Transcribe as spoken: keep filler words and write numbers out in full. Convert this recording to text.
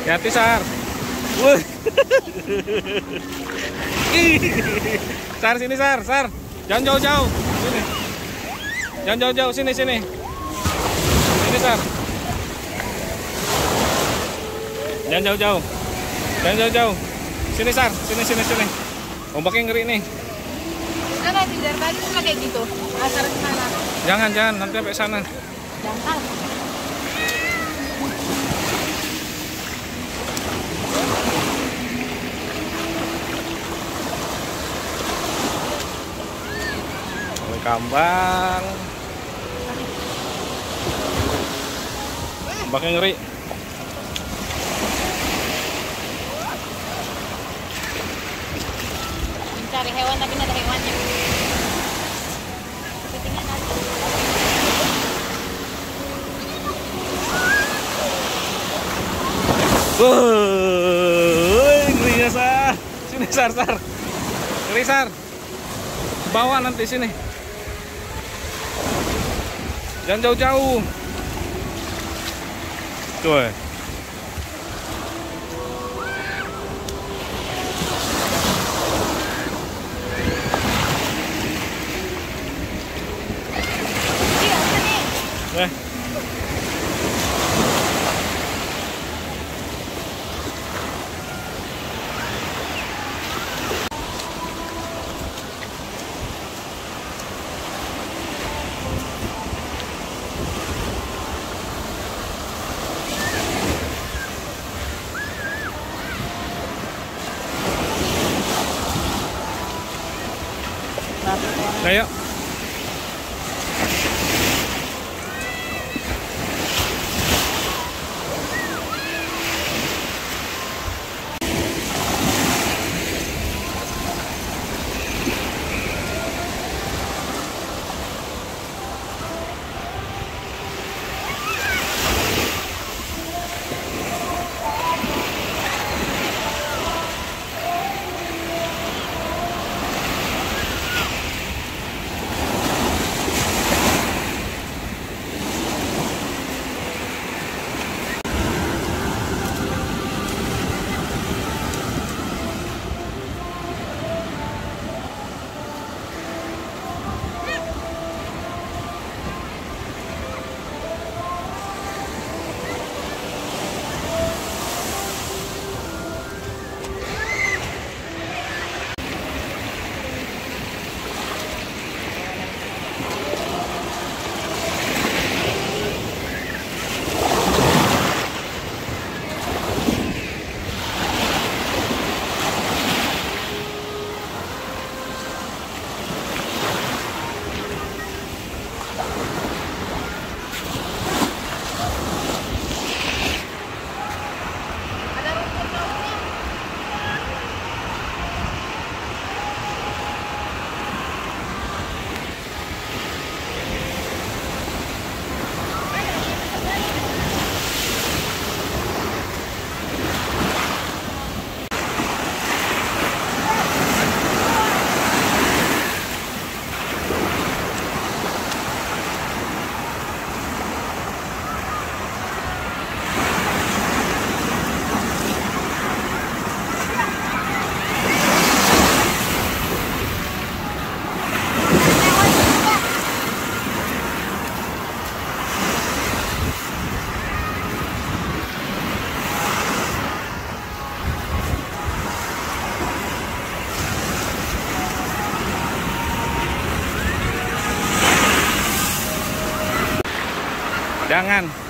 Hati Sar. Wih. Sar sini Sar, Sar. Jangan jauh-jauh. Sini. Jangan jauh-jauh, sini sini. Sini Sar. Jangan jauh-jauh. Jangan jauh-jauh. Sini Sar, sini sini sini. Ombaknya ngeri nih. Udah nanti dari tadi cuma kayak gitu. Asar ke sana. Jangan, jangan, nanti sampai sana. Jangan. Kambang. Ombaknya ngeri. Mencari hewan tapi nggak ada hewannya. Kepitingnya nanti. Wuh, ngerinya Sar. Sini Sar, Sar. Ngeri Sar. Bawa nanti sini. Jangan jauh-jauh. Tuh. Eh. Ayo. Jangan.